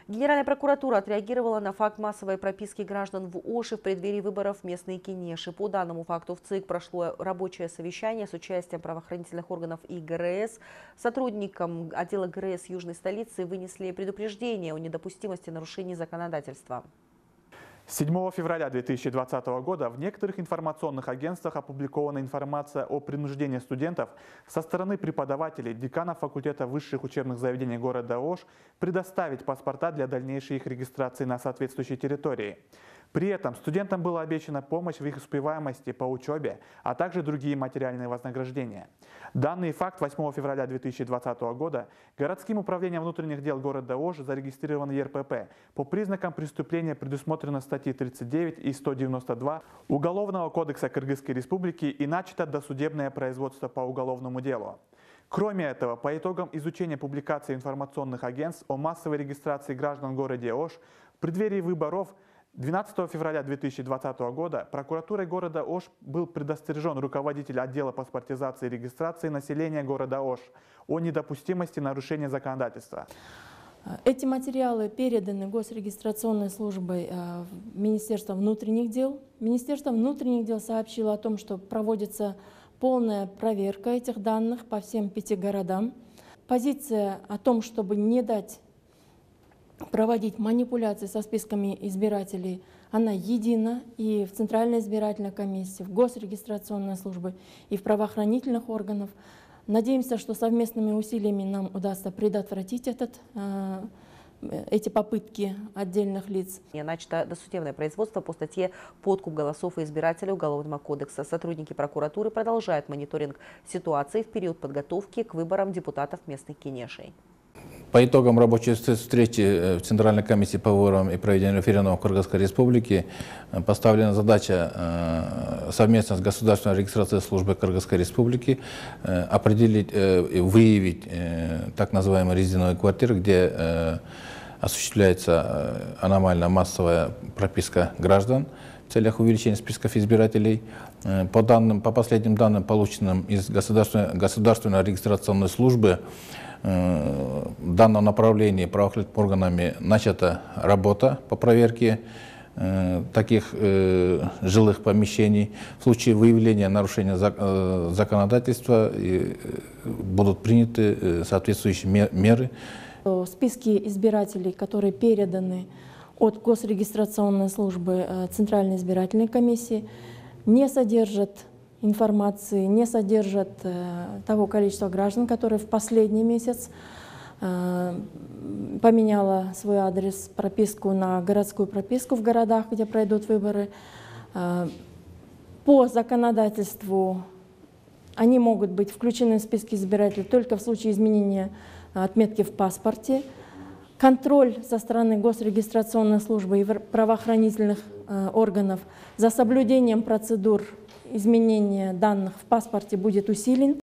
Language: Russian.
Генеральная прокуратура отреагировала на факт массовой прописки граждан в Оши в преддверии выборов в местные Кенеши. По данному факту в ЦИК прошло рабочее совещание с участием правоохранительных органов и ГРС. Сотрудникам отдела ГРС Южной столицы вынесли предупреждение о недопустимости нарушений законодательства. 7 февраля 2020 года в некоторых информационных агентствах опубликована информация о принуждении студентов со стороны преподавателей, деканов факультета высших учебных заведений города Ош предоставить паспорта для дальнейшей их регистрации на соответствующей территории. При этом студентам была обещана помощь в их успеваемости по учебе, а также другие материальные вознаграждения. Данный факт 8 февраля 2020 года городским управлением внутренних дел города Ош зарегистрирован ЕРПП по признакам преступления, предусмотрено статьи 39 и 192 Уголовного кодекса Кыргызской Республики, и начато досудебное производство по уголовному делу. Кроме этого, по итогам изучения публикаций информационных агентств о массовой регистрации граждан в городе Ош в преддверии выборов 12 февраля 2020 года прокуратурой города Ош был предостережен руководитель отдела паспортизации и регистрации населения города Ош о недопустимости нарушения законодательства. Эти материалы переданы Госрегистрационной службой Министерства внутренних дел. Министерство внутренних дел сообщило о том, что проводится полная проверка этих данных по всем 5 городам. Позиция о том, чтобы не дать проводить манипуляции со списками избирателей, она едина и в Центральной избирательной комиссии, в Госрегистрационной службе и в правоохранительных органах. Надеемся, что совместными усилиями нам удастся предотвратить эти попытки отдельных лиц. Начато досудебное производство по статье «Подкуп голосов и избирателей Уголовного кодекса». Сотрудники прокуратуры продолжают мониторинг ситуации в период подготовки к выборам депутатов местных Кенешей. По итогам рабочей встречи в Центральной комиссии по выборам и проведению референдума в Кыргызской Республике поставлена задача совместно с Государственной регистрационной службой Кыргызской Республики определить, выявить так называемые резиновые квартиры, где осуществляется аномально массовая прописка граждан в целях увеличения списков избирателей. По последним данным, полученным из Государственной регистрационной службы, в данном направлении правоохранительными органами начата работа по проверке таких жилых помещений. В случае выявления нарушения законодательства будут приняты соответствующие меры. Списки избирателей, которые переданы от Госрегистрационной службы Центральной избирательной комиссии, не содержат информации, не содержат того количества граждан, которые в последний месяц поменяло свой адрес, прописку на городскую прописку в городах, где пройдут выборы. По законодательству они могут быть включены в списки избирателей только в случае изменения отметки в паспорте. Контроль со стороны Госрегистрационной службы и правоохранительных органов за соблюдением процедур изменения данных в паспорте будет усилен.